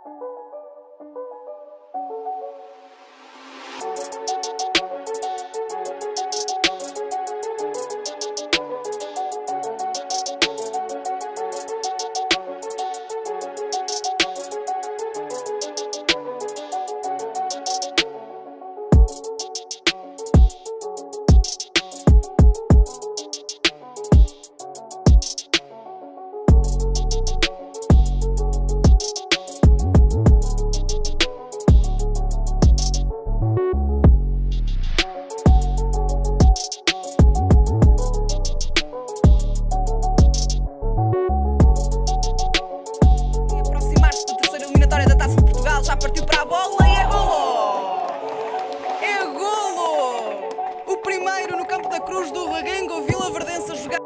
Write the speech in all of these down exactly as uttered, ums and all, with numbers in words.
Já partiu para a bola e é golo! É golo! O primeiro no campo da Cruz do Reguengo, Vilaverdense a jogar.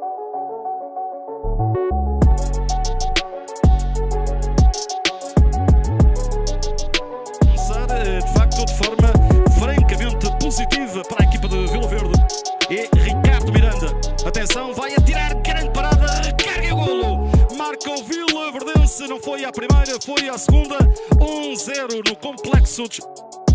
Começar, de facto, de forma francamente positiva para a equipa de Vila Verde. E Ricardo Miranda, atenção, vai atirar, grande parada, recarga e golo! Marca o Vilaverdense, não foi à primeira, foi à segunda, um zero no complexo de...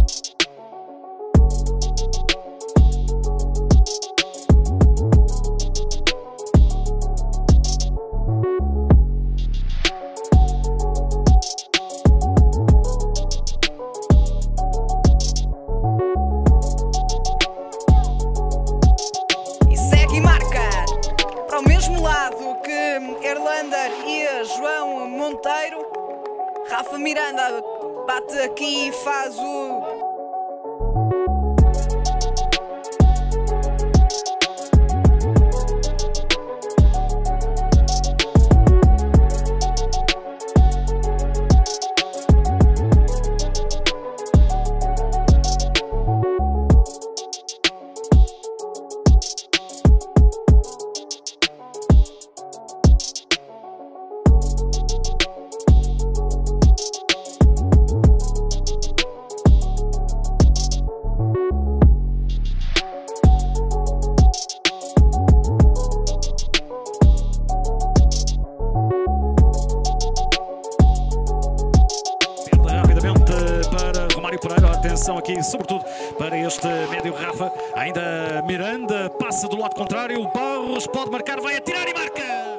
E segue e marca para o mesmo lado que Erlander e João Monteiro. Rafa Miranda bate aqui e faz o... Atenção aqui, sobretudo para este médio Rafa. Ainda Miranda, passa do lado contrário. Barros pode marcar, vai atirar e marca!